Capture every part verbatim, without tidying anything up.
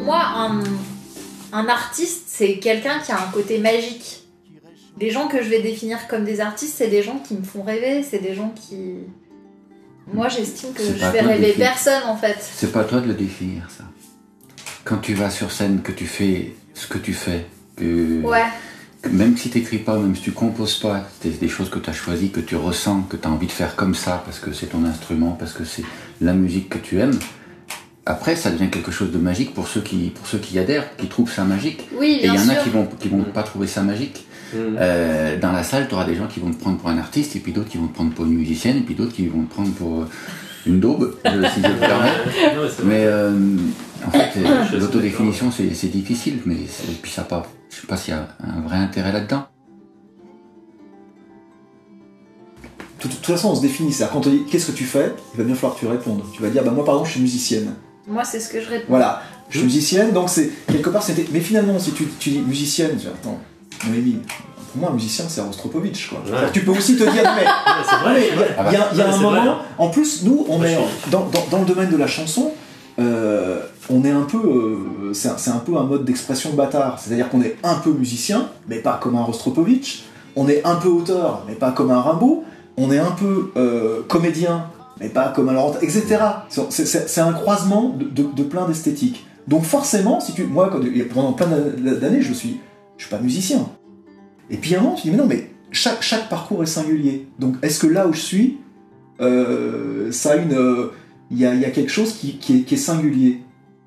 moi, un, un artiste, c'est quelqu'un qui a un côté magique. Les gens que je vais définir comme des artistes, c'est des gens qui me font rêver, c'est des gens qui... Moi, j'estime que je fais rêver personne, en fait. C'est pas à toi de le définir, ça. Quand tu vas sur scène, que tu fais ce que tu fais, que... Ouais. Même si tu n'écris pas, même si tu composes pas, c'est des choses que tu as choisies, que tu ressens, que tu as envie de faire comme ça, parce que c'est ton instrument, parce que c'est la musique que tu aimes. Après, ça devient quelque chose de magique pour ceux qui, pour ceux qui adhèrent, qui trouvent ça magique. Oui, et il y en sûr. a qui vont, qui vont pas trouver ça magique. Mmh. Euh, dans la salle, tu auras des gens qui vont te prendre pour un artiste, et puis d'autres qui vont te prendre pour une musicienne, et puis d'autres qui vont te prendre pour une daube, si je me permets. Mais euh, en fait, l'autodéfinition, c'est, c'est difficile, mais et puis ça pas. Je sais pas s'il y a un vrai intérêt là-dedans. De toute façon, on se définit ça. Quand on te dit qu'est-ce que tu fais, il va bien falloir que tu répondes. Tu vas dire, bah moi par exemple, je suis musicienne. Moi, c'est ce que je réponds. Voilà, je suis musicienne, donc c'est quelque part c'était. Mais finalement, si tu, tu dis musicienne, tu dis, attends, Noémie, pour moi, un musicien, c'est Rostropovitch, quoi. Ouais. Alors, tu peux aussi te dire, mais ouais, c'est vrai. Il y a, y a ouais, un moment. Vrai. En plus, nous, on est dans, dans, dans le domaine de la chanson. Euh, on est un peu, euh, c'est, un, c'est un peu un mode d'expression bâtard, c'est-à-dire qu'on est un peu musicien, mais pas comme un Rostropovitch, on est un peu auteur, mais pas comme un Rimbaud, on est un peu euh, comédien, mais pas comme un Laurent, et cetera. C'est, c'est, c'est un croisement de, de, de plein d'esthétiques. Donc forcément, si tu, moi, quand, pendant plein d'années, je suis, je suis pas musicien. Et puis à un moment, tu dis, mais non, mais chaque, chaque parcours est singulier. Donc est-ce que là où je suis, euh, ça a une... Euh, Il y, a, il y a quelque chose qui, qui, est, qui est singulier.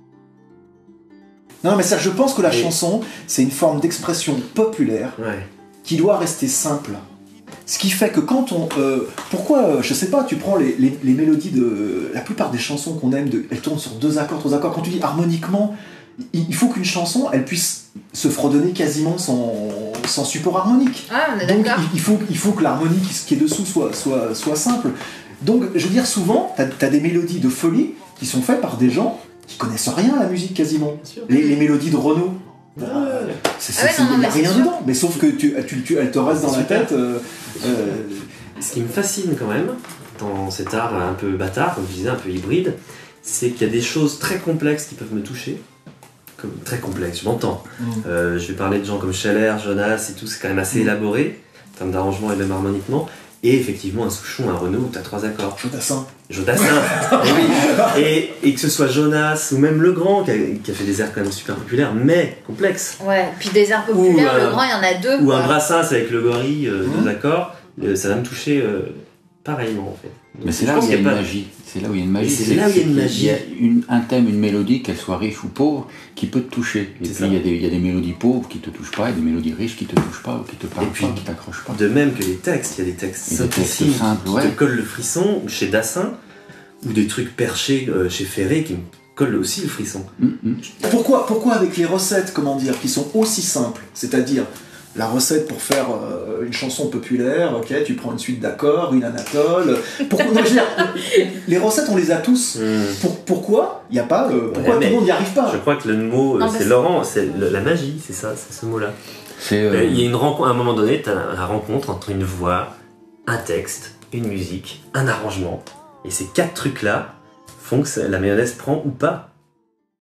Non, mais ça, je pense que la Et... chanson, c'est une forme d'expression populaire ouais. qui doit rester simple. Ce qui fait que quand on... Euh, pourquoi, je sais pas, tu prends les, les, les mélodies de... La plupart des chansons qu'on aime, de, elles tournent sur deux accords, trois accords. Quand tu dis harmoniquement, il, il faut qu'une chanson, elle puisse se fredonner quasiment sans, sans support harmonique. Ah, on est Donc, d'accord. il, il, faut, il faut que l'harmonie qui, qui est dessous soit, soit, soit simple. Donc, je veux dire, souvent, t'as, t'as des mélodies de folie qui sont faites par des gens qui connaissent rien à la musique quasiment. Les, les mélodies de Renaud, il euh, ah n'y a rien sûr. dedans, mais sauf que tu, tu, tu, elles te restent dans la tête. Euh, euh... Ce qui me fascine quand même, dans cet art un peu bâtard, comme je disais, un peu hybride, c'est qu'il y a des choses très complexes qui peuvent me toucher. Comme, très complexes, je m'entends. Mm. Euh, je vais parler de gens comme Scheller, Jonas et tout, c'est quand même assez mm. élaboré, en termes d'arrangement et même harmoniquement. Et effectivement, un Souchon, un Renaud, t'as trois accords. Jodassin. Jodassin, et oui. Et, et que ce soit Jonas ou même Legrand, qui a, qui a fait des airs quand même super populaires, mais complexes. Ouais, puis des airs populaires, ou, Legrand, il y en a deux. Ou quoi. un Brassens avec le gorille, euh, mmh. deux accords, euh, ça va me toucher euh, pareillement en fait. Donc, mais c'est là où il y a une pas... magie. C'est là où il y a une magie. C'est, c'est là où il y a une magie. Il y a une, un thème, une mélodie, qu'elle soit riche ou pauvre, qui peut te toucher. Et c'est puis il y, a des, il y a des mélodies pauvres qui te touchent pas, et des mélodies riches qui te touchent pas, ou qui te parlent puis, pas, qui t'accrochent pas. De même que les textes, il y a des textes simplissimes qui ouais. te collent le frisson, chez Dassin, ou des trucs perchés euh, chez Ferré qui me collent aussi le frisson. Mm-hmm. Pourquoi, pourquoi avec les recettes, comment dire, qui sont aussi simples, c'est-à-dire la recette pour faire euh, une chanson populaire, ok, tu prends une suite d'accords, une anatole. Pourquoi, non, je veux dire, les recettes, on les a tous. Mm. Pour, pourquoi il n'y a pas euh, Pourquoi ouais, tout le monde n'y arrive pas? Je crois que le mot, non, c'est, c'est Laurent, c'est le, la magie, c'est ça, c'est ce mot-là. C'est, euh... Il y a une rencontre, à un moment donné, tu as la rencontre entre une voix, un texte, une musique, un arrangement. Et ces quatre trucs-là font que la mayonnaise prend ou pas.